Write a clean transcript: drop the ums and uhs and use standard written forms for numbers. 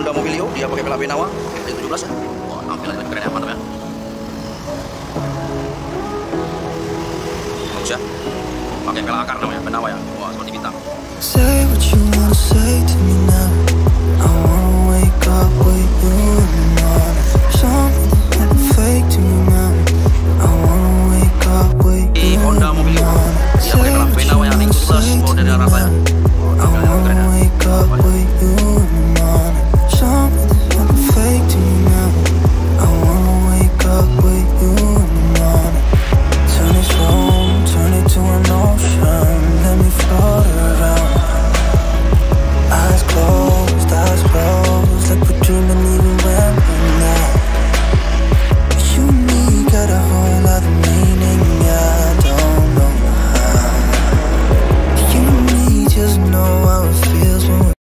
Honda Mobilio, dia pakai velg BENAWA R17 ya. Wah, tampilannya keren ya, mantap ya. Bagus ya. Pakai velg akar namanya, BENAWA ya. Wah, seperti bintang.